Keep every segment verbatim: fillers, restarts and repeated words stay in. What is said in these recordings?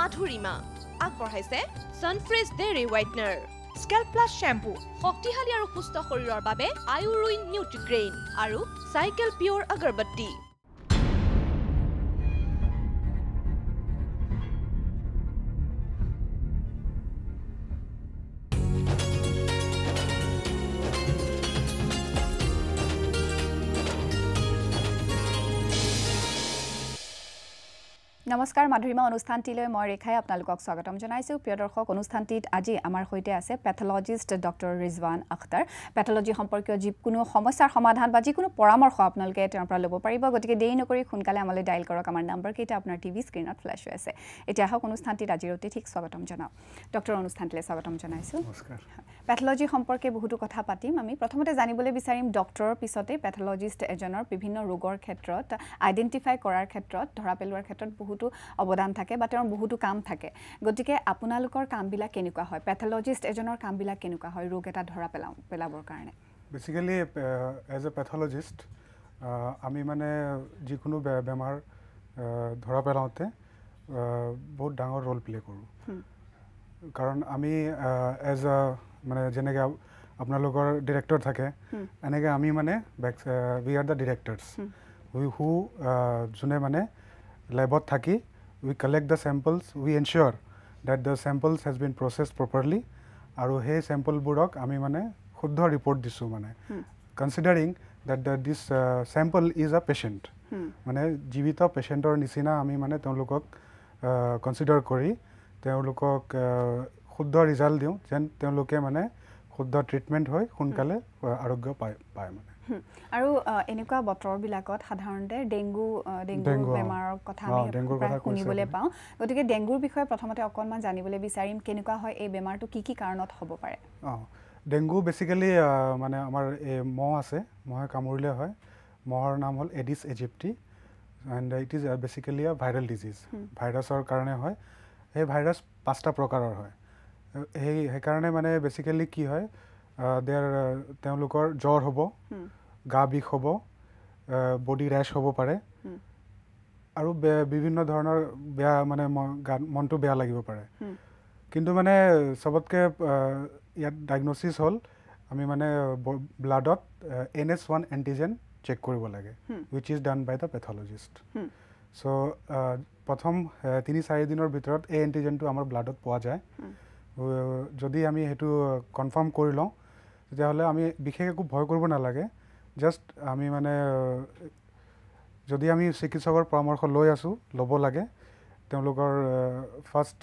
Madhurima আগবঢ়াইছে Sunfresh Dairy Whitener Scalp Plus Shampoo শক্তিশালী আৰু সুস্থ শৰীৰৰ বাবে Iurin Nutrigrain আৰু Cycle Pure Agarbatti নমস্কাৰ মাধুৰিমা অনুষ্ঠানটিলৈ মই ৰেখাই আপোনালোকক স্বাগতম জনাইছো প্ৰিয় দৰ্শক অনুষ্ঠানটিত আজি আমাৰ হৈতে আছে pathologist doctor Rizwan Akhtar pathology সম্পৰ্কীয় যিকোনো সমস্যাৰ সমাধান বা যিকোনো পৰামৰ্শ আপোনালোকে তেওঁৰ পৰা ল'ব পাৰিব গতিকে দেৰি নকৰি সোনকালে আমালৈ ডায়াল কৰক আমাৰ নম্বৰ কেইটা আপোনাৰ টিভি স্ক্ৰিনত ফ্ল্যাশ হৈ আছে এতিয়া হক অনুষ্ঠানটিত আজিৰ অতিথিক স্বাগতম জনাও ডক্টৰ অনুষ্ঠানটিলৈ স্বাগতম জনাইছো নমস্কাৰ পেথলজি সম্পৰ্কে বহুতো কথা পাতিম আমি প্ৰথমতে জানিবলৈ বিচাৰিম ডক্টৰৰ পিছতে পেথলজিষ্ট এজনৰ বিভিন্ন ৰোগৰ ক্ষেত্ৰত আইডেন্টিফাই কৰাৰ ক্ষেত্ৰত ধৰা পেলোৱাৰ ক্ষেত্ৰত বহুত অবদান থাকে বা তেওঁৰ বহুতো কাম থাকে গতিকে আপোনালোকৰ কামবিলাক কেনেকুৱা হয় পেথলজিষ্ট এজনৰ কামবিলাক কেনেকুৱা হয় ৰোগ এটা ধৰা পেলাও পেলাবৰ কাৰণে বেসিক্যালি এজ এ পেথলজিষ্ট আমি মানে যিকোনো বেমাৰ ধৰা পেলাওতে বহুত ডাঙৰ ৰোল প্লে কৰোঁ কাৰণ আমি এজ আ মানে যেনেকৈ আপোনালোকৰ ডিৰেক্টৰ থাকে এনেকৈ আমি মানে উই আৰ দ্য ডিৰেক্টৰ্ছ উই হু যোনে মানে labot thaki we collect the samples we ensure that the samples has been processed properly aru he sample burok ami mane shuddha report disu mane hmm. considering that the, this uh, sample is a patient hmm. mane jivita patient or nisina ami mane teolukok uh, consider kori teolukok shuddha result diu jen teoluke mane shuddha treatment hoy hunkale arogya pai pai mane আৰু এনেকুৱা বতৰ বিলাকত সাধাৰণতে dengue dengue বেমাৰৰ কথা আমি শুনিবলৈ পাওঁ গতিকে ডেংগুৰ বিষয়ে প্ৰথমতে অকনমান জানিবলৈ বিচাৰিম কেনেকুৱা হয় এই বেমাৰটো কি কি কাৰণত হ'ব পাৰে অ ডেংগু বেসিক্যালি মানে আমাৰ এই মহ আছে মহে কামুৰিলে হয় মহৰ নাম হ'ল Aedes aegypti and it is basically a viral disease ভাইৰাছৰ কাৰণে হয় এই ভাইৰাছ পাঁচটা প্ৰকাৰৰ হয় এই সেইকাৰণে মানে বেসিক্যালি কি হয় দেয়াৰ তেওঁলোকৰ জ্বৰ হ'ব গা বিষ হ'ব বডি ৰেশ হ'ব পাৰে আৰু বিভিন্ন ধৰণৰ বেয়া মানে মনটো বেয়া লাগিব পাৰে কিন্তু মানে সবতকে ইয়াত ডায়াগনোসিস হ'ল আমি মানে ব্লাডত N S one antigen check কৰিব লাগে which is done by the pathologist so প্ৰথম তিনি চাৰি দিনৰ ভিতৰত এই এন্টিজেনটো আমাৰ ব্লাডত পোৱা যায় যদি আমি হেতু কনফাৰ্ম কৰি লওঁ তেতিয়াহ'লে আমি বিশেষ একো ভয় কৰিব নালাগে জাস্ট আমি মানে যদি আমি চিকিৎসকৰ পৰামৰ্শ লৈ আছো ল'ব লাগে তেওঁলোকৰ ফাৰ্ষ্ট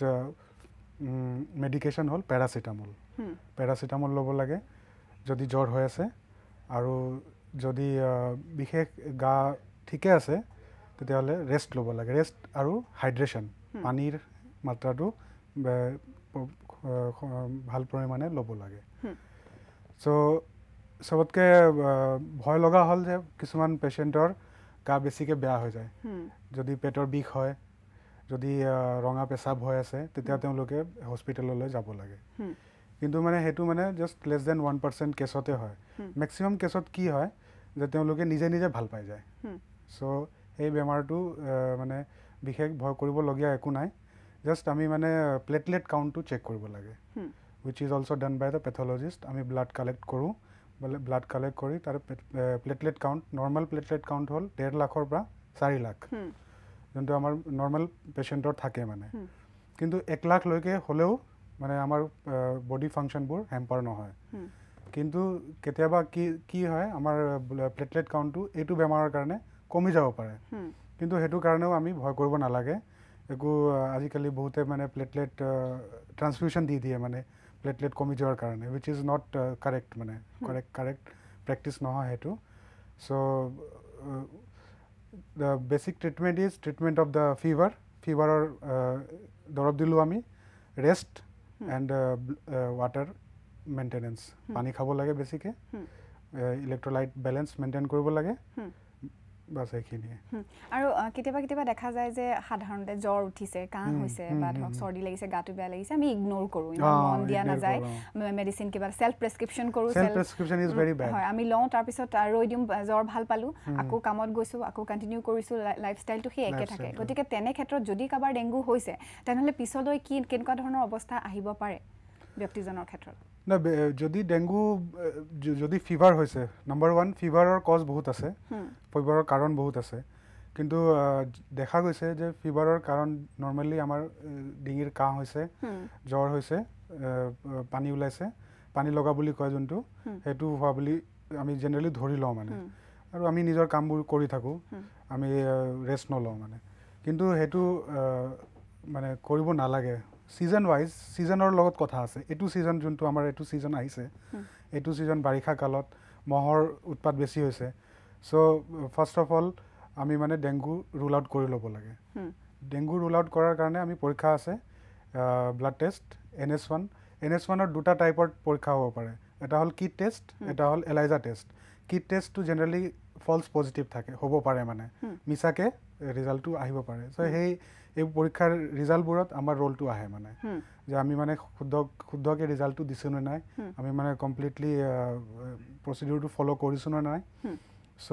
মেডিকেশ্যন হ'ল পেৰাচিটামল পেৰাচিটামল ল'ব লাগে যদি জ্বৰ হৈ আছে আৰু যদি বিশেষ গা ঠিকে আছে তেতিয়াহ'লে ৰেষ্ট ল'ব লাগে ৰেষ্ট আৰু হাইড্ৰেশ্যন পানীৰ মাত্ৰাটো ভাল পৰিমাণে ল'ব লাগে সো সবতকে ভয় লগা হল যে কিছুমান পেশেন্টৰ গা বেছিকে বেয়া হৈ যায় যদি পেটৰ বিষ হয় যদি ৰঙা পেছাব হৈ আছে তেতিয়া তেওঁলোকে হস্পিটেললৈ যাব লাগে কিন্তু মানে হেতু মানে just less than one percent কেছতে হয় ম্যাক্সিমাম কেছত কি হয় যে তেওঁলোকে নিজে নিজে ভাল পাই যায় সো এই বেমাৰটো মানে বিশেষ ভয় কৰিবলগীয়া একো নাই জাস্ট আমি মানে প্লেটলেট কাউণ্টটো চেক কৰিব লাগে which is also done by the pathologist আমি ব্লাড কালেক্ট কৰোঁ ব্লাড কালেক্ট কৰি তাৰ platelet count normal platelet count হ'ল ডেৰ লাখৰ পৰা চাৰি লাখ যোনটো আমাৰ নৰ্মেল পেশেন্টৰ থাকে মানে কিন্তু এক লাখ লৈকে হ'লেও মানে আমাৰ বডি ফাংচনবোৰ হেম্পাৰ নহয় কিন্তু কেতিয়াবা কি কি হয় আমাৰ প্লেটলেট কাউণ্টটো এইটো বেমাৰৰ কাৰণে কমি যাব পাৰে কিন্তু হেতু কাৰণেও আমি ভয় কৰিব নালাগে একো আজিকালি বহুতে মানে প্লেটলেট ট্ৰান্সফিউশন দি দিয়ে মানে প্লেটলেট কমি যোৱাৰ কাৰণে which is not uh, correct মানে correct correct practice নহয় হেতু so uh, the basic treatment is treatment of the fever fever or দৰব দিলো আমি rest and uh, uh, water maintenance পানী খাব লাগে বেছিকে ইলেক্ট্ৰোলাইট ব্যালেন্স মেইনটেইন কৰিব লাগে বাস এইখিনিয়ে আৰু কেতিয়াবা কেতিয়াবা দেখা যায় যে সাধাৰণতে জ্বৰ উঠিছে কাহ হৈছে বা ধৰক চৰ্দি লাগিছে গাটো বেয়া লাগিছে আমি ইগনোৰ কৰোঁ ইমান মন দিয়া নাযায় মেডিচিন কিবা সেলফ প্ৰেছক্ৰিপশ্যন কৰোঁ self prescription is very bad হয় আমি লওঁ তাৰপিছত ৰৈ দিম জ্বৰ ভাল পালোঁ আকৌ কামত গৈছোঁ আকৌ কণ্টিনিউ কৰিছোঁ লাইফষ্টাইলটো সেই একে থাকে গতিকে তেনে ক্ষেত্ৰত যদি কাৰোবাৰ ডেংগু হৈছে তেনেহ'লে পিছলৈ কি কেনেকুৱা ধৰণৰ অৱস্থা আহিব পাৰে ব্যক্তিজনৰ ক্ষেত্ৰত না যদি ডেংগু যদি ফিভাৰ হৈছে নাম্বাৰ ওৱান ফিভাৰৰ কজ বহুত আছে ফিভাৰৰ কাৰণ বহুত আছে কিন্তু দেখা গৈছে যে ফিভাৰৰ কাৰণ নৰ্মেলি আমাৰ ডিঙিৰ কাহ হৈছে জ্বৰ হৈছে পানী ওলাইছে পানী লগা বুলি কয় যোনটো সেইটো হোৱা বুলি আমি জেনেৰেলি ধৰি লওঁ মানে আৰু আমি নিজৰ কামবোৰ কৰি থাকোঁ আমি ৰেষ্ট নলওঁ মানে কিন্তু সেইটো মানে কৰিব নালাগে সিজন ওয়াইজ সিজনৰ লগত কথা আছে এটু সিজন যোনটো আমাৰ এটু সিজন আহিছে এটু সিজন বাৰিষা কালত মহৰ উৎপাত বেছি হৈছে সো ফাৰ্স্ট অফ অল আমি মানে ডেংগু ৰুল আউট কৰি ল'ব লাগে ডেংগু ৰুল আউট কৰাৰ কাৰণে আমি পৰীক্ষা আছে blood test N S one N S ওৱানৰ দুটা টাইপৰ পৰীক্ষা হ'ব পাৰে এটা হ'ল কিট টেষ্ট এটা হ'ল এলাইজা টেষ্ট কিট টেষ্টটো জেনেৰেলি ফলছ পজিটিভ থাকে হ'ব পাৰে মানে মিছাকে ৰিজাল্টটো আহিব পাৰে সো সেই এই পৰীক্ষাৰ ৰিজাল্টবোৰত আমাৰ ৰোলটো আহে মানে যে আমি মানে শুদ্ধ শুদ্ধকৈ ৰিজাল্টটো দিছোঁ নে নাই আমি মানে কমপ্লিটলি প্ৰচিডিউৰটো ফ'ল' কৰিছোঁ নে নাই সো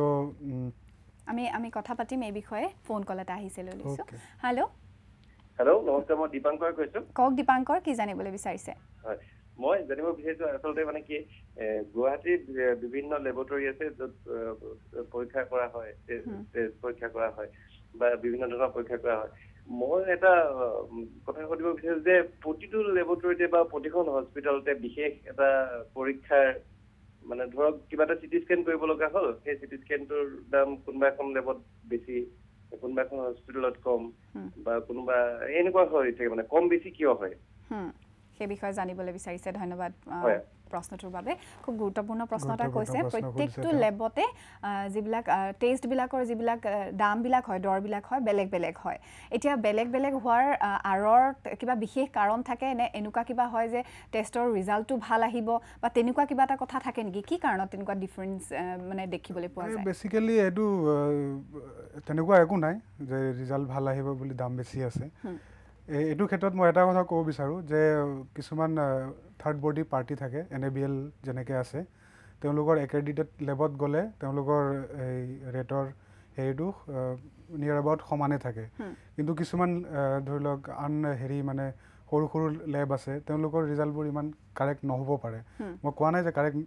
আমি আমি কথা পাতিম এই বিষয়ে ফোন কল এটা আহিছে লৈ লৈছোঁ হেল্ল' হেল্ল' নমস্কাৰ মই দীপাংকৰ কৈছোঁ কওক দীপাংকৰ কি জানিবলৈ বিচাৰিছে হয় মই জানিব বিচাৰিছোঁ আচলতে মানে কি গুৱাহাটীত বিভিন্ন লেবৰেটৰী আছে য'ত পৰীক্ষা কৰা হয় পৰীক্ষা কৰা হয় বা বিভিন্ন ধৰণৰ পৰীক্ষা কৰা হয় মই এটা কথা সুধিব বিচাৰিছোঁ যে প্ৰতিটো লেবৰেটৰীতে বা প্ৰতিখন হস্পিটেলতে বিশেষ এটা পৰীক্ষাৰ মানে ধৰক কিবা এটা চিটি স্কেন কৰিব লগা হ'ল সেই চিটি স্কেনটোৰ দাম কোনোবা এখন লেবত বেছি কোনোবা এখন হস্পিটেলত কম বা কোনোবা এনেকুৱা হৈ থাকে মানে কম বেছি কিয় হয় সেই বিষয়ে জানিবলৈ বিচাৰিছে ধন্যবাদ প্ৰশ্নটোৰ বাবে খুব গুৰুত্বপূৰ্ণ প্ৰশ্ন এটা কৈছে প্ৰত্যেকটো লেবতে যিবিলাক টেষ্টবিলাকৰ যিবিলাক দামবিলাক হয় দৰবিলাক হয় বেলেগ বেলেগ হয় এতিয়া বেলেগ বেলেগ হোৱাৰ আঁৰৰ কিবা বিশেষ কাৰণ থাকে নে এনেকুৱা কিবা হয় যে টেষ্টৰ ৰিজাল্টটো ভাল আহিব বা তেনেকুৱা কিবা এটা কথা থাকে নেকি কি কাৰণত তেনেকুৱা ডিফাৰেঞ্চ মানে দেখিবলৈ পোৱা যায় বেচিকেলি এইটো তেনেকুৱা একো নাই যে ৰিজাল্ট ভাল আহিব বুলি দাম বেছি আছে এইটো ক্ষেত্ৰত মই এটা কথা ক'ব বিচাৰোঁ যে কিছুমান থাৰ্ড বডি পাৰ্টি থাকে এন এ বি এল যেনেকৈ আছে তেওঁলোকৰ এক্ৰেডিটেড লেবত গ'লে তেওঁলোকৰ এই ৰেটৰ হেৰিটো নিয়াৰ এবাউট সমানে থাকে কিন্তু কিছুমান ধৰি লওক আন হেৰি মানে সৰু সৰু লেব আছে তেওঁলোকৰ ৰিজাল্টবোৰ ইমান কাৰেক্ট নহ'ব পাৰে মই কোৱা নাই যে কাৰেক্ট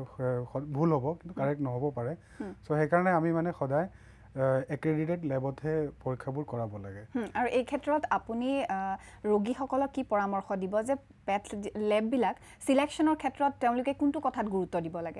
ভুল হ'ব কিন্তু কাৰেক্ট নহ'ব পাৰে চ' সেইকাৰণে আমি মানে সদায় এক্ৰেডিটেড লেবতহে পৰীক্ষাবোৰ কৰাব লাগে আৰু এই ক্ষেত্ৰত আপুনি ৰোগীসকলক কি পৰামৰ্শ দিব যে পেট লেববিলাক চিলেকশ্যনৰ ক্ষেত্ৰত তেওঁলোকে কোনটো কথাত গুৰুত্ব দিব লাগে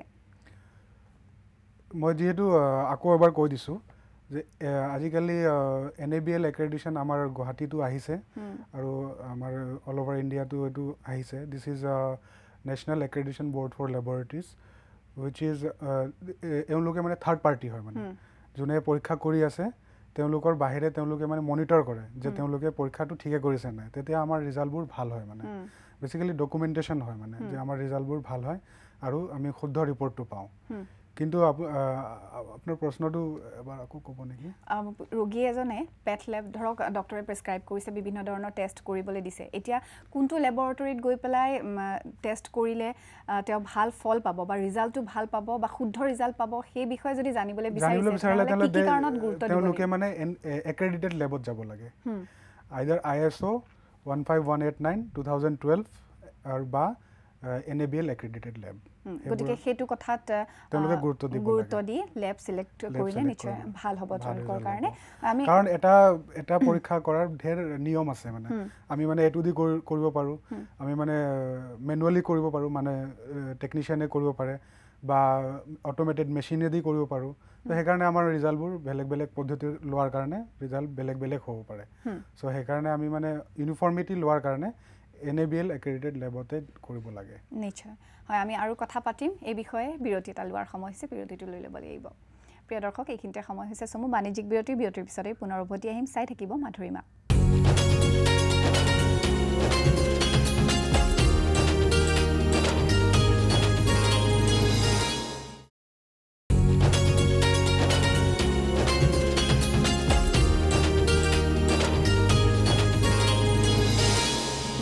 মই যিহেতু আকৌ এবাৰ কৈ দিছোঁ যে আজিকালি N A B L accreditation আমাৰ গুৱাহাটীতো আহিছে আৰু আমাৰ অল অভাৰ ইণ্ডিয়াটো এইটো আহিছে this is national accreditation board for laboratories which is এওঁলোকে মানে থাৰ্ড পাৰ্টি হয় মানে যোনে পৰীক্ষা কৰি আছে তেওঁলোকৰ বাহিৰে তেওঁলোকে মানে মনিটৰ কৰে যে তেওঁলোকে পৰীক্ষাটো ঠিকে কৰিছে নাই তেতিয়া আমাৰ ৰিজাল্টবোৰ ভাল হয় মানে বেচিকেলি ডকুমেণ্টেশ্যন হয় মানে যে আমাৰ ৰিজাল্টবোৰ ভাল হয় আৰু আমি শুদ্ধ ৰিপৰ্টটো পাওঁ কিন্তু আপোনাৰ প্ৰশ্নটো এবাৰ আকৌ ক'ব নেকি ৰোগী এজনে পেট লেব ধৰক ডক্টৰে প্ৰেছক্ৰাইব কৰিছে বিভিন্ন ধৰণৰ টেষ্ট কৰিবলৈ দিছে এতিয়া কোনটো লেবৰেটৰীত গৈ পেলাই টেষ্ট কৰিলে তেওঁ ভাল ফল পাব বা ৰিজাল্টটো ভাল পাব বা শুদ্ধ ৰিজাল্ট পাব সেই বিষয়ে যদি জানিবলৈ বিচাৰিছে কি কাৰণত গুৰুত্ব দিব তেওঁলোকে মানে এক্ৰেডিটেড লেবত যাব লাগে either I S O' one five one eight nine two thousand twelve আৰু বা N A B L accredited lab গতিকে সেইটো কথাত তেওঁলোকে গুৰুত্ব দিব গুৰুত্ব দি লেব চিলেক্ট কৰিলে নিশ্চয় ভাল হ'ব তেওঁলোকৰ কাৰণে আমি কাৰণ এটা এটা পৰীক্ষা কৰাৰ ঢেৰ নিয়ম আছে মানে আমি মানে এইটো দি কৰিব পাৰোঁ আমি মানে মেনুৱেলি কৰিব পাৰোঁ মানে টেকনিচিয়ানে কৰিব পাৰে বা অট'মেটেড মেচিনেদি কৰিব পাৰোঁ তো সেইকাৰণে আমাৰ ৰিজাল্টবোৰ বেলেগ বেলেগ পদ্ধতি লোৱাৰ কাৰণে ৰিজাল্ট বেলেগ বেলেগ হ'ব পাৰে চ' সেইকাৰণে আমি মানে ইউনিফৰ্মিটি লোৱাৰ কাৰণে N A B L accredited লেবতে কৰিব লাগে নিশ্চয় হয় আমি আৰু কথা পাতিম এই বিষয়ে বিৰতি এটা লোৱাৰ সময় হৈছে বিৰতিটো লৈ ল'ব লাগিব প্ৰিয় দৰ্শক এইখিনিতে সময় হৈছে চমু বাণিজ্যিক বিৰতি বিৰতিৰ পিছতে পুনৰ উভতি আহিম চাই থাকিব মাধুৰিমা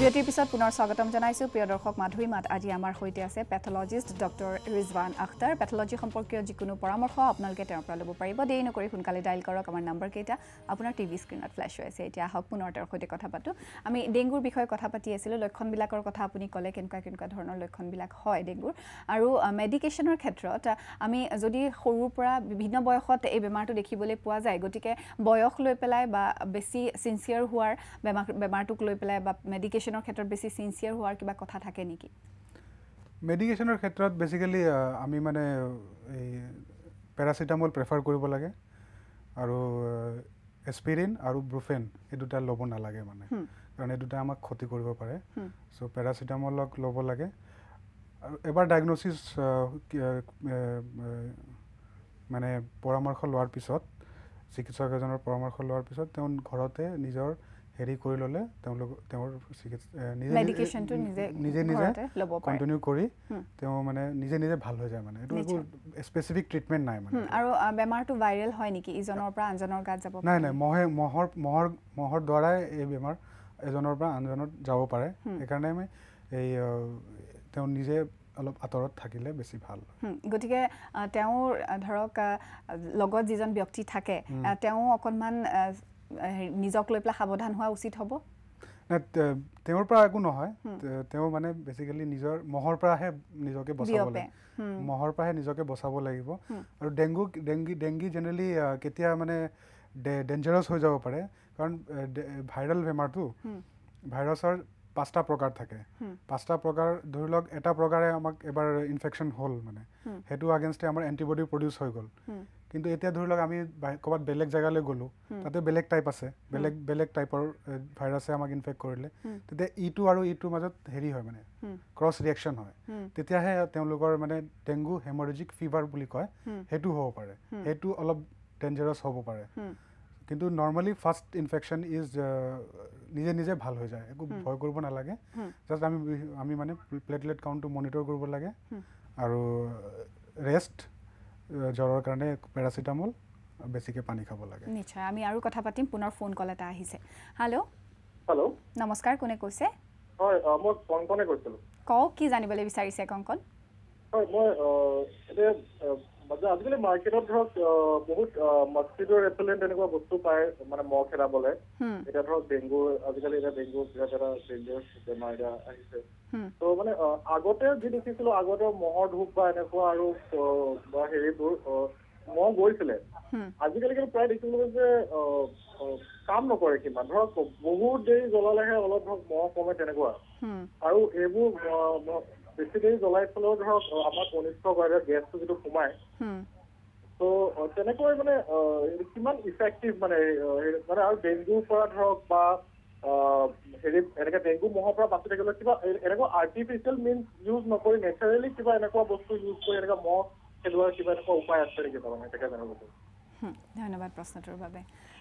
বিৰতিৰ পিছত পুনৰ স্বাগতম জনাইছোঁ প্ৰিয় দৰ্শক মাধুৰীমাত আজি আমাৰ সৈতে আছে pathologist doctor Rizwan Akhtar pathology সম্পৰ্কীয় যিকোনো পৰামৰ্শ আপোনালোকে তেওঁৰ পৰা ল'ব পাৰিব দেৰি নকৰি সোনকালে ডাইল কৰক আমাৰ নম্বৰ কেইটা আপোনাৰ টিভি স্ক্ৰীনত ফ্লেছ হৈ আছে এতিয়া আহক পুনৰ তেওঁৰ সৈতে কথা পাতোঁ আমি ডেংগুৰ বিষয়ে কথা পাতি আছিলোঁ লক্ষণবিলাকৰ কথা আপুনি ক'লে কেনেকুৱা কেনেকুৱা ধৰণৰ লক্ষণবিলাক হয় ডেংগুৰ আৰু মেডিকেশ্যনৰ ক্ষেত্ৰত আমি যদি সৰুৰ পৰা বিভিন্ন বয়সত এই বেমাৰটো দেখিবলৈ পোৱা যায় গতিকে বয়স লৈ পেলাই বা বেছি চিনচিয়াৰ হোৱাৰ বেমাৰ বেমাৰটোক লৈ পেলাই বা মেডিকেশ্যনৰ ক্ষেত্ৰত বেছি চিনচিয়াৰ হোৱাৰ কিবা কথা থাকে নেকি মেডিকেশ্যনৰ ক্ষেত্ৰত বেসিক্যালি আমি মানে এই প্যাৰাচিটামল প্ৰেফাৰ কৰিব লাগে আৰু এস্পিৰিন আৰু ব্ৰুফেন এই দুটা ল'ব নালাগে মানে কাৰণ এই দুটা আমাক ক্ষতি কৰিব পাৰে সো প্যাৰাচিটামলক ল'ব লাগে আৰু এবাৰ ডায়াগনোসিস মানে পৰামৰ্শ লোৱাৰ পিছত চিকিৎসক এজনৰ পৰামৰ্শ লোৱাৰ পিছত তেওঁ ঘৰতে নিজৰ হেৰি কৰি ললে তেওঁলোক তেওঁৰ মেডিকেশ্যনটো নিজে নিজে নিজে কন্টিনিউ কৰি তেওঁ মানে নিজে নিজে ভাল হৈ যায় মানে এটো একো স্পেসিফিক ট্ৰিটমেন্ট নাই মানে আৰু বেমাৰটো ভাইৰেল হয় নেকি ইজনৰ পৰা আনজনৰ গাত যাব নাই নাই মহে মহৰ মহৰ মহৰ দ্বাৰা এই বেমাৰ এজনৰ পৰা আনজনৰ যাব পাৰে একাৰণে আমি এই তেওঁ নিজে অলপ আতৰত থাকিলে বেছি ভাল গতিকে তেওঁৰ ধৰক লগত যিজন ব্যক্তি থাকে তেওঁ অকনমান নিজক লৈ পেলাই সাৱধান হোৱা উচিত হ'ব না তেওঁৰ পৰা একো নহয় তেওঁ মানে বেসিক্যালি নিজৰ মহৰ পৰাহে নিজকে বচাব লাগে মহৰ পৰাহে নিজকে বচাব লাগিব আৰু ডেংগু ডেংগি ডেংগি জেনেৰেলি কেতিয়া মানে ডেঞ্জাৰাছ হৈ যাব পাৰে কাৰণ ভাইৰাল বেমাৰটো ভাইৰাছৰ পাঁচটা প্ৰকাৰ থাকে পাঁচটা প্ৰকাৰ ধৰি লওক এটা প্ৰকাৰে আমাক এবাৰ ইনফেকশন হ'ল মানে হেতু আগেইনষ্টে আমাৰ এন্টিবডি প্ৰডিউস হৈ গ'ল কিন্তু এতিয়া ধৰি লওক আমি কবাত বেলেগ জায়গালৈ গলো তাতে বেলেগ টাইপ আছে বেলেগ বেলেগ টাইপৰ ভাইৰাছে আমাক ইনফেক্ট কৰিলে তেতিয়া ইটো আৰু ইটোৰ মাজত হেৰি হয় মানে ক্ৰছ ৰিঅ্যাকশন হয় তেতিয়াহে তেওঁলোকৰ মানে ডেংগু হেমৰেজিক ফিভাৰ বুলি কয় হেতু হ'ব পাৰে হেতু অলপ ডেঞ্জাৰাছ হ'ব পাৰে কিন্তু নরমালি ফার্স্ট ইনফেকশন ইজ নিজে নিজে ভাল হৈ যায় একো ভয় কৰিব নালাগে জাস্ট আমি আমি মানে প্লেটলেট কাউন্টটো মনিটৰ কৰিব লাগে আৰু ৰেষ্ট জ্বৰৰ কাৰণে প্যাৰাচিটামল বেছিকে পানী খাব লাগে নিশ্চয় আমি আৰু কথা পাতিম পুনৰ ফোন কল এটা আহিছে হেল্ল' হেল্ল' নমস্কাৰ কোনে কৈছে হয় মই কংকনে কৈছিলো কওক কি জানিবলৈ বিচাৰিছে কংকন হয় মই এতে মানে আজিকালি মাৰ্কেটত ধৰক বহুত মস্কিটো ৰেপেলেণ্ট এনেকুৱা বস্তু পায় মানে মহ খেদাবলে এটা ধৰক ডেংগু আজিকালি এটা ডেংগু বিৰাট এটা ডেঞ্জাৰাছ বেমাৰ এটা আহিছে তো মানে আগতে যি দেখিছিলো আগতে মহৰ ধূপ বা এনেকুৱা আৰু বা হেৰিবোৰ মহ গৈছিলে আজিকালি কিন্তু প্ৰায় দেখিবলৈ যে কাম নকৰে কিমান ধৰক বহুত দেৰি জ্বলালেহে অলপ ধৰক মহ কমে তেনেকুৱা আৰু এইবোৰ বেছি দেৰি জ্বলাই থলেও ধৰক আমাৰ অনিষ্ট কৰে গেছটো যিটো সোমায় তো তেনেকৈ মানে কিমান ইফেক্টিভ মানে মানে আৰু ডেংগুৰ পৰা ধৰক বা হেৰি এনেকৈ ডেংগু মহৰ পৰা বাচি থাকিবলৈ কিবা এনেকুৱা আৰ্টিফিচিয়েল মিনছ ইউজ নকৰি নেচাৰেলি কিবা এনেকুৱা বস্তু ইউজ কৰি এনেকুৱা মহ খেলোৱাৰ কিবা এনেকুৱা উপায় আছে নেকি তাৰমানে তাকে জানিব ধন্যবাদ প্ৰশ্নটোৰ বাবে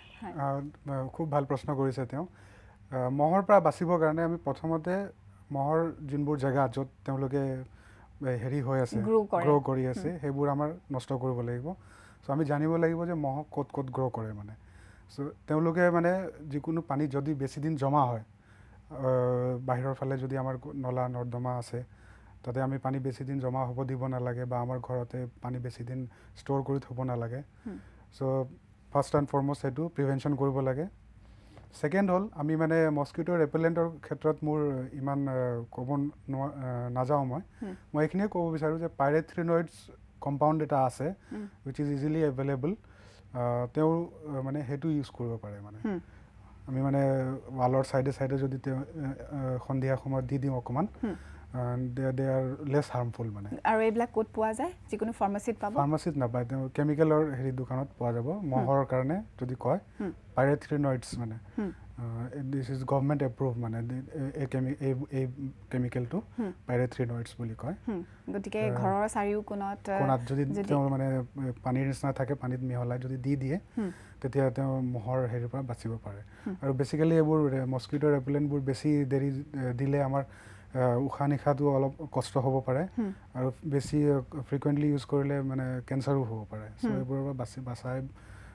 খুব ভাল প্ৰশ্ন কৰিছে তেওঁ মহৰ পৰা বাচিবৰ কাৰণে আমি প্ৰথমতে মহৰ যোনবোৰ জায়গা য'ত তেওঁলোকে হেৰি হৈ আছে গ্ৰ' কৰি আছে সেইবোৰ আমাৰ নষ্ট কৰিব লাগিব চ' আমি জানিব লাগিব যে মহ ক'ত ক'ত গ্ৰ' কৰে মানে চ' তেওঁলোকে মানে যিকোনো পানী যদি বেছি দিন জমা হয় বাহিৰৰ ফালে যদি আমাৰ নলা নৰ্দমা আছে তাতে আমি পানী বেছি দিন জমা হ'ব দিব নালাগে বা আমাৰ ঘৰতে পানী বেছি দিন ষ্ট'ৰ কৰি থ'ব নালাগে চ' ফাৰ্ষ্ট এণ্ড ফৰমষ্ট সেইটো প্ৰিভেনশ্যন কৰিব লাগে সেকেন্ড হল আমি মানে মস্কিটো ৰেপেলেন্টৰ ক্ষেত্ৰত মোৰ ইমান ক'ব নাযাওঁ মই মই এইখিনিয়ে ক'ব বিচাৰোঁ যে পাইৰেথ্ৰিনয়েডছ কম্পাউণ্ড এটা আছে উইচ ইজ ইজিলি এভেইলেবল তেওঁ মানে সেইটো ইউজ কৰিব পাৰে মানে আমি মানে ৱালৰ চাইডে চাইডে যদি তেওঁ সন্ধিয়া সময়ত দি দিওঁ অকণমান দে আৰ লেছ হাৰ্মফুল মানে আৰু এইবিলাক ক'ত পোৱা যায় যিকোনো ফাৰ্মাচিত পাব ফাৰ্মাচিত নাপায় তেওঁ কেমিকেলৰ হেৰি দোকানত পোৱা যাব মহৰ কাৰণে যদি কয় পাইৰেথ্ৰিনয়েডছ মানে দিছ ইজ গভৰ্ণমেণ্ট এপ্ৰুভ মানে এই কেমিকেলটো পাইৰেথ্ৰিনয়েডছ বুলি কয় গতিকে ঘৰৰ চাৰিওকোণত কোণাত যদি তেওঁ মানে পানীৰ নিচিনা থাকে পানীত মিহলাই যদি দি দিয়ে তেতিয়া তেওঁ মহৰ হেৰিৰ পৰা বাচিব পাৰে আৰু বেছিকেলি এইবোৰ মস্কিটো ৰেপেলেণ্টবোৰ বেছি দেৰি দিলে আমাৰ উশাহ নিশাটো অলপ কষ্ট হ'ব পাৰে আৰু বেছি ফ্ৰিকুৱেণ্টলি ইউজ কৰিলে মানে কেঞ্চাৰো হ'ব পাৰে চ' এইবোৰৰ পৰা বাচি বাচাই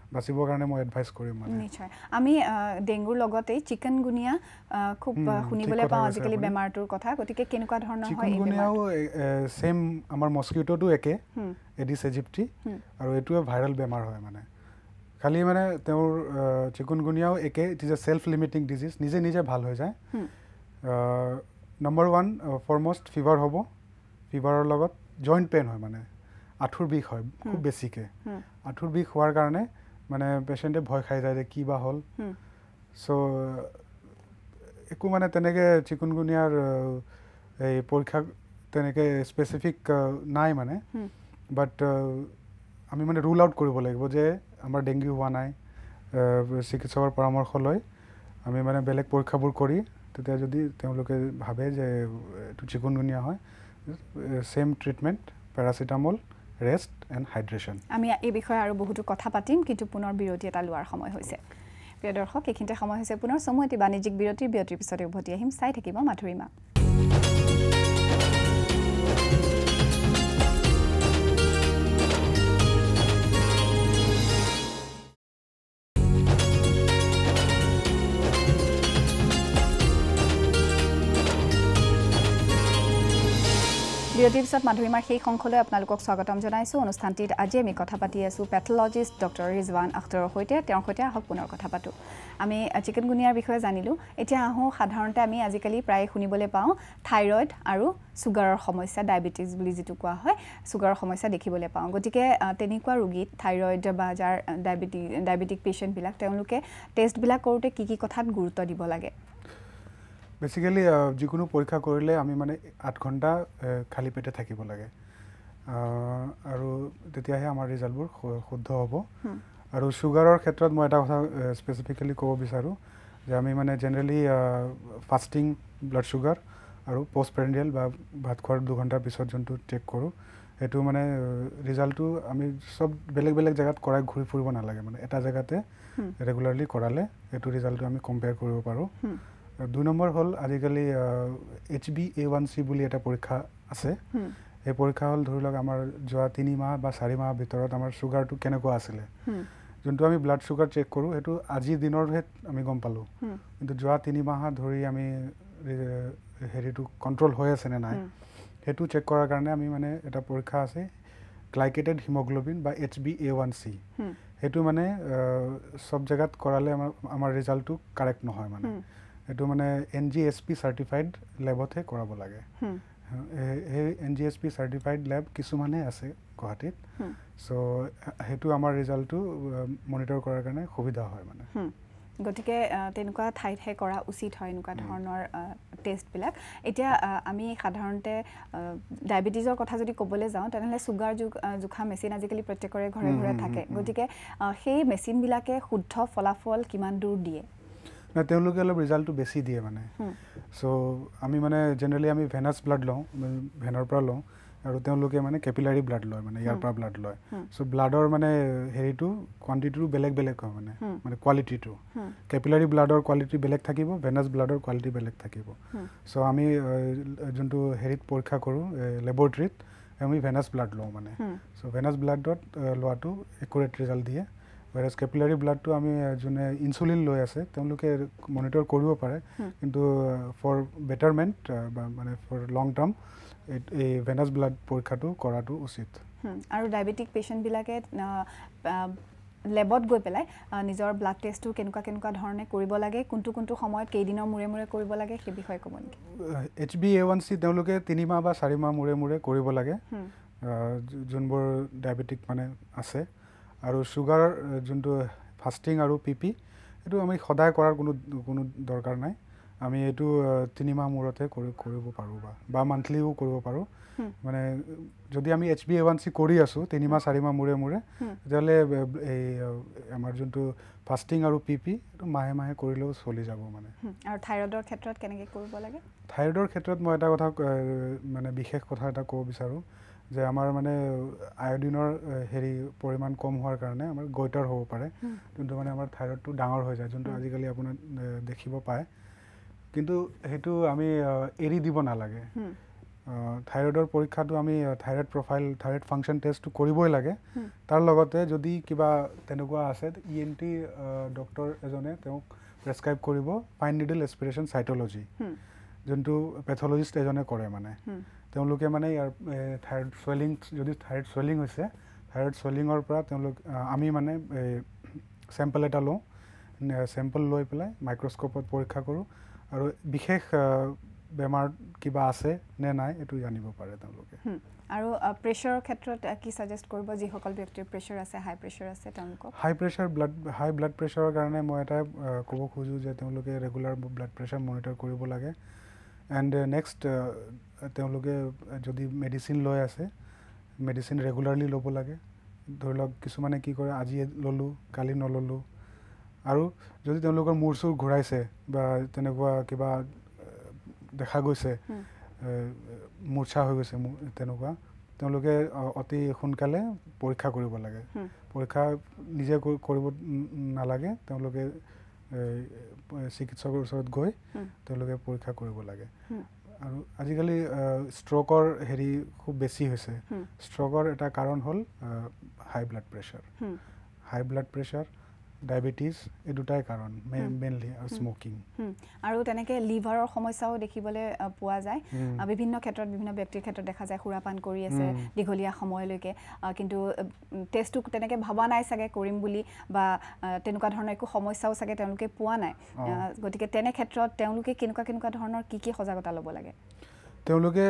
বাচিবৰ কাৰণে মই এডভাইচ কৰিম মানে নিশ্চয় আমি ডেংগুৰ লগতে চিকেনগুনিয়া খুব শুনিবলৈ পাওঁ আজিকালি বেমাৰটোৰ কথা গতিকে কেনেকুৱা ধৰণৰ হয় এই চিকেনগুনিয়াও সেম আমাৰ মস্কিটোটো একে এডিছ ইজিপ্টি আৰু এইটোৱে ভাইৰেল বেমাৰ হয় মানে খালি মানে তেওঁৰ চিকেনগুনিয়াও একে it is a self limiting disease নিজে নিজে ভাল হৈ যায় নম্বৰ ওৱান ফৰমষ্ট ফিভাৰ হ'ব ফিভাৰৰ লগত জইণ্ট পেইন হয় মানে আঁঠুৰ বিষ হয় খুব বেছিকৈ আঁঠুৰ বিষ হোৱাৰ কাৰণে মানে পেচেণ্টে ভয় খাই যায় যে কি বা হ'ল চ' একো মানে তেনেকৈ চিকুনগুনিয়াৰ এই পৰীক্ষা তেনেকৈ স্পেচিফিক নাই মানে বাট আমি মানে ৰুল আউট কৰিব লাগিব যে আমাৰ ডেংগু হোৱা নাই চিকিৎসকৰ পৰামৰ্শ লৈ আমি মানে বেলেগ পৰীক্ষাবোৰ কৰি তেতিয়া যদি তেওঁলোকে ভাবে যে এইটো চিকুনগুনিয়া হয় same treatment paracetamol rest and hydration আমি এই বিষয়ে আৰু বহুতো কথা পাতিম কিন্তু পুনৰ বিৰতি এটা লোৱাৰ সময় হৈছে প্ৰিয় দৰ্শক এইখিনিতে সময় হৈছে পুনৰ চমু এটি বাণিজ্যিক বিৰতিৰ বিৰতিৰ পিছতে উভতি আহিম চাই থাকিব মাধুৰিমা বিৰতিৰ পিছত মাধুৰিমাৰ সেই সংখলৈ আপোনালোকক স্বাগতম জনাইছোঁ অনুষ্ঠানটিত আজি আমি কথা পাতি আছোঁ পেথলজিষ্ট ডক্টৰ ৰিজৱান আখতাৰৰ সৈতে তেওঁৰ সৈতে আহক পুনৰ কথা পাতোঁ আমি চিকেনগুনিয়াৰ বিষয়ে জানিলোঁ এতিয়া আহোঁ সাধাৰণতে আমি আজিকালি প্ৰায় শুনিবলৈ পাওঁ থাইৰয়ড আৰু ছুগাৰৰ সমস্যা ডায়েবেটিছ বুলি যিটো কোৱা হয় ছুগাৰৰ সমস্যা দেখিবলৈ পাওঁ গতিকে তেনেকুৱা ৰোগীত থাইৰয়ড বা যাৰ ডায়েবেটিক ডায়েবেটিক পেচেণ্টবিলাক তেওঁলোকে টেষ্টবিলাক কৰোঁতে কি কি কথাত গুৰুত্ব দিব লাগে বেচিকেলি যিকোনো পৰীক্ষা কৰিলে আমি মানে আঠ ঘণ্টা খালী পেটে থাকিব লাগে আৰু তেতিয়াহে আমাৰ ৰিজাল্টবোৰ শুদ্ধ হ'ব আৰু ছুগাৰৰ ক্ষেত্ৰত মই এটা কথা স্পেচিফিকেলি ক'ব বিচাৰোঁ যে আমি মানে জেনেৰেলি ফাষ্টিং ব্লাড ছুগাৰ আৰু পষ্ট পেৰেণ্ডিয়েল বা ভাত খোৱাৰ দুঘণ্টাৰ পিছত যোনটো চেক কৰোঁ সেইটো মানে ৰিজাল্টটো আমি চব বেলেগ বেলেগ জেগাত কৰাই ঘূৰি ফুৰিব নালাগে মানে এটা জেগাতে ৰেগুলাৰলি কৰালে সেইটো ৰিজাল্টটো আমি কম্পেয়াৰ কৰিব পাৰোঁ দুই নম্বৰ হ'ল আজিকালি H B A one C বুলি এটা পৰীক্ষা আছে এই পৰীক্ষা হ'ল ধৰি লওক আমাৰ যোৱা তিনি মাহ বা চাৰি মাহৰ ভিতৰত আমাৰ ছুগাৰটো কেনেকুৱা আছিলে যোনটো আমি ব্লাড ছুগাৰ চেক কৰোঁ সেইটো আজিৰ দিনৰহে আমি গম পালোঁ কিন্তু যোৱা তিনি মাহ ধৰি আমি হেৰিটো কণ্ট্ৰল হৈ আছে নে নাই সেইটো চেক কৰাৰ কাৰণে আমি মানে এটা পৰীক্ষা আছে গ্লাইকেটেড হিমগ্ল'বিন বা H B A one C সেইটো মানে চব জেগাত কৰালে আমাৰ আমাৰ ৰিজাল্টটো কাৰেক্ট নহয় মানে এইটো মানে N G S P certified লেবতহে কৰাব লাগে সেই N G S P certified lab কিছুমানহে আছে গুৱাহাটীত চ' সেইটো আমাৰ ৰিজাল্টটো মনিটৰ কৰাৰ কাৰণে সুবিধা হয় মানে গতিকে তেনেকুৱা ঠাইতহে কৰা উচিত হয় এনেকুৱা ধৰণৰ টেষ্টবিলাক এতিয়া আমি সাধাৰণতে ডায়েবেটিছৰ কথা যদি ক'বলৈ যাওঁ তেনেহ'লে ছুগাৰ জোখা মেচিন আজিকালি প্ৰত্যেকৰে ঘৰে ঘৰে থাকে গতিকে সেই মেচিনবিলাকে শুদ্ধ ফলাফল কিমান দূৰ দিয়ে না তেওঁলোকে অলপ ৰিজাল্টটো বেছি দিয়ে মানে চ' আমি মানে জেনেৰেলি আমি ভেনাছ ব্লাড লওঁ ভেনৰ পৰা লওঁ আৰু তেওঁলোকে মানে কেপিলাৰী ব্লাড লয় মানে ইয়াৰ পৰা ব্লাড লয় চ' ব্লাডৰ মানে হেৰিটো কোৱাণ্টিটিটো বেলেগ বেলেগ হয় মানে মানে কোৱালিটিটো কেপিলাৰী ব্লাডৰ কোৱালিটি বেলেগ থাকিব ভেনাছ ব্লাডৰ কোৱালিটি বেলেগ থাকিব চ' আমি যোনটো হেৰিত পৰীক্ষা কৰোঁ লেবৰেটৰীত আমি ভেনাছ ব্লাড লওঁ মানে চ' ভেনাছ ব্লাডত লোৱাটো একুৰেট ৰিজাল্ট দিয়ে whereas capillary blood to আমি জনে ইনসুলিন লৈ আছে তেওঁলোকে মনিটৰ কৰিব পাৰে কিন্তু ফৰ বেটারমেন্ট মানে ফৰ লং টার্ম এই ভেনাস ব্লাড পৰীক্ষাটো কৰাটো উচিত আৰু ডায়াবেটিক পেশেন্ট বিলাকে লেবত গৈ পেলাই নিজৰ ব্লাড টেষ্টটো কেনেকুৱা কেনেকুৱা ধৰণে কৰিব লাগে কোনটো কোনটো সময়ত কেইদিনৰ মুৰে মুৰে কৰিব লাগে সেই বিষয়ে ক'ব নেকি H B A one C তেওঁলোকে তিনি মাহ বা চাৰি মাহ মুৰে মুৰে কৰিব লাগে যোনবোৰ ডায়াবেটিক মানে আছে আৰু সুগাৰ যোনটো ফাস্টিং আৰু পিপি এটো আমি সদায় কৰাৰ কোনো কোনো দৰকাৰ নাই আমি এটো তিনি মাহ মূৰতে কৰিব পাৰো বা বা মান্থলিও কৰিব পাৰো মানে যদি আমি H B A one C কৰি আছো তিনি মাহ চাৰি মাহ মুৰে মুৰে তেলে এই আমাৰ যোনটো ফাস্টিং আৰু পিপি এটো মাহে মাহে কৰিলেও চলি যাব মানে আৰু থাইৰয়ডৰ ক্ষেত্ৰত কেনেকৈ কৰিব লাগে থাইৰয়ডৰ ক্ষেত্ৰত মই এটা কথা মানে বিশেষ কথা এটা ক'ব বিচাৰো যে আমাৰ মানে আয়োডিনৰ হেৰি পৰিমাণ কম হোৱাৰ কাৰণে আমাৰ গয়টাৰ হ'ব পাৰে কিন্তু মানে আমাৰ থাইৰয়ডটো ডাঙৰ হৈ যায় যোনটো আজিকালি আপোনাৰ দেখিব পায় কিন্তু হেতু আমি এৰি দিব নালাগে থাইৰয়ডৰ পৰীক্ষাটো আমি থাইৰয়ড প্ৰফাইল থাইৰয়ড ফাংচন টেষ্টটো কৰিবই লাগে তাৰ লগতে যদি কিবা তেনেকুৱা আছে ই এন টি ডক্টৰ এজনে তেওঁক প্ৰেছক্ৰাইব কৰিব ফাইন নিডল এছপিৰেশ্যন চাইটলজি যোনটো পেথলজিষ্ট এজনে কৰে মানে তেওঁলোকে মানে ইয়াৰ থাইৰয়ড চুৱেলিং যদি থাইৰয়ড চুৱেলিং হৈছে থাইৰয়ড চুৱেলিঙৰ পৰা তেওঁলোক আমি মানে চেম্পল এটা লওঁ চেম্পল লৈ পেলাই মাইক্ৰস্কোপত পৰীক্ষা কৰোঁ আৰু বিশেষ বেমাৰ কিবা আছে নে নাই এইটো জানিব পাৰে তেওঁলোকে আৰু প্ৰেছাৰৰ ক্ষেত্ৰত কি সাজেষ্ট কৰিব যিসকল ব্যক্তিৰ প্ৰেছাৰ আছে হাই প্ৰেছাৰ আছে তেওঁলোকক high pressure blood high blood প্ৰেছাৰৰ কাৰণে মই এটা ক'ব খোজো যে তেওঁলোকে ৰেগুলাৰ ব্লাড প্ৰেছাৰ মনিটৰ কৰিব লাগে এণ্ড নেক্সট তেওঁলোকে যদি মেডিচিন লৈ আছে মেডিচিন ৰেগুলাৰলি ল'ব লাগে ধৰি লওক কিছুমানে কি কৰে আজি ল'লোঁ কালি নল'লোঁ আৰু যদি তেওঁলোকৰ মূৰ চুৰ ঘূৰাইছে বা তেনেকুৱা কিবা দেখা গৈছে মূৰ্ছা হৈ গৈছে তেনেকুৱা তেওঁলোকে অতি সোনকালে পৰীক্ষা কৰিব লাগে পৰীক্ষা নিজে কৰিব নালাগে তেওঁলোকে চিকিৎসকৰ ওচৰত গৈ তেওঁলোকে পৰীক্ষা কৰিব লাগে আৰু আজিকালি ষ্ট্ৰ'কৰ হেৰি খুব বেছি হৈছে ষ্ট্ৰ'কৰ এটা কাৰণ হ'ল high blood pressure high blood pressure diabetes এই দুটাই কাৰণ মেইনলি আৰু স্মকিং আৰু তেনেকৈ লিভাৰৰ সমস্যাও দেখিবলৈ পোৱা যায় বিভিন্ন ক্ষেত্ৰত বিভিন্ন ব্যক্তিৰ ক্ষেত্ৰত দেখা যায় সুৰাপান কৰি আছে দীঘলীয়া সময়লৈকে কিন্তু টেষ্টটো তেনেকৈ ভবা নাই চাগে কৰিম বুলি বা তেনেকুৱা ধৰণৰ একো সমস্যাও চাগে তেওঁলোকে পোৱা নাই গতিকে তেনে ক্ষেত্ৰত তেওঁলোকে কেনেকুৱা কেনেকুৱা ধৰণৰ কি কি সজাগতা ল'ব লাগে তেওঁলোকে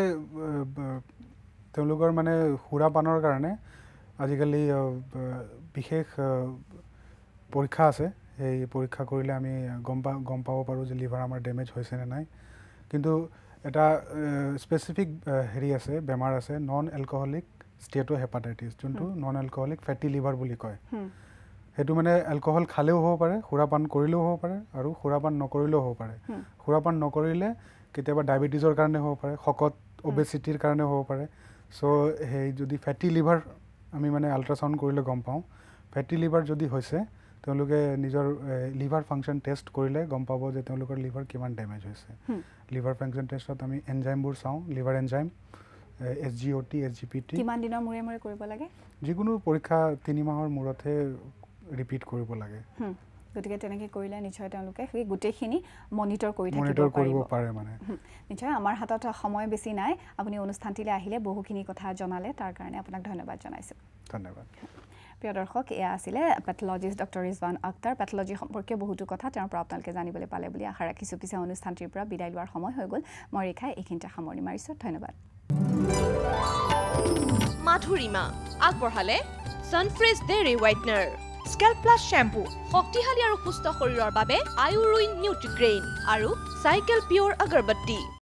তেওঁলোকৰ মানে সুৰাপানৰ কাৰণে আজিকালি বিশেষ পৰীক্ষা আছে সেই পৰীক্ষা কৰিলে আমি গম পা গম পাব পাৰোঁ যে লিভাৰ আমাৰ ডেমেজ হৈছে নে নাই কিন্তু এটা স্পেচিফিক হেৰি আছে বেমাৰ আছে নন এলকহলিক ষ্টেটো হেপাটাইটিছ যোনটো নন এলকহলিক ফেটি লিভাৰ বুলি কয় সেইটো মানে এলকহল খালেও হ'ব পাৰে সুৰাপান কৰিলেও হ'ব পাৰে আৰু সুৰাপান নকৰিলেও হ'ব পাৰে সুৰাপান নকৰিলে কেতিয়াবা ডায়েবেটিছৰ কাৰণে হ'ব পাৰে শকত অবেচিটিৰ কাৰণে হ'ব পাৰে চ' সেই যদি ফেটি লিভাৰ আমি মানে আল্ট্ৰাচাউণ্ড কৰিলে গম পাওঁ ফেটি লিভাৰ যদি হৈছে তেওঁলোকে নিজৰ লিভাৰ ফাংচন টেষ্ট কৰিলে গম পাব যে তেওঁলোকৰ লিভাৰ কিমান ডেমেজ হৈছে লিভাৰ ফাংচন টেষ্টত আমি এনজাইমবোৰ চাওঁ liver enzyme S G O' T S G P T কিমান দিনৰ মূৰে মূৰে কৰিব লাগে যিকোনো পৰীক্ষা তিনি মাহৰ মূৰতহে ৰিপিট কৰিব লাগে গতিকে তেনেকৈ কৰিলে নিশ্চয় তেওঁলোকে সেই গোটেইখিনি মনিটৰ কৰি মনিটৰ কৰিব পাৰে মানে নিশ্চয় আমাৰ হাতত সময় বেছি নাই আপুনি অনুষ্ঠানটিলৈ আহিলে বহুখিনি কথা জনালে তাৰ কাৰণে আপোনাক ধন্যবাদ জনাইছোঁ ধন্যবাদ প্ৰিয় দৰ্শক এয়া আছিলে pathologist doctor Rizwan Akhtar pathology সম্পৰ্কীয় বহুতো কথা তেওঁৰ পৰা আপোনালোকে জানিবলৈ পালে বুলি আশা ৰাখিছোঁ পিছে অনুষ্ঠানটিৰ পৰা বিদায় লোৱাৰ সময় হৈ গ'ল মই ৰেখাই এইখিনিতে সামৰণি মাৰিছোঁ ধন্যবাদ মাধুৰিমা আগবঢ়ালে Sunfresh dairy whitener scalp plus shampoo শক্তিশালী আৰু সুস্থ শৰীৰৰ বাবে আয়ুৰুইন নিউট্ৰিগ্ৰেইন আৰু চাইকেল পিয়ৰ আগৰবত্তি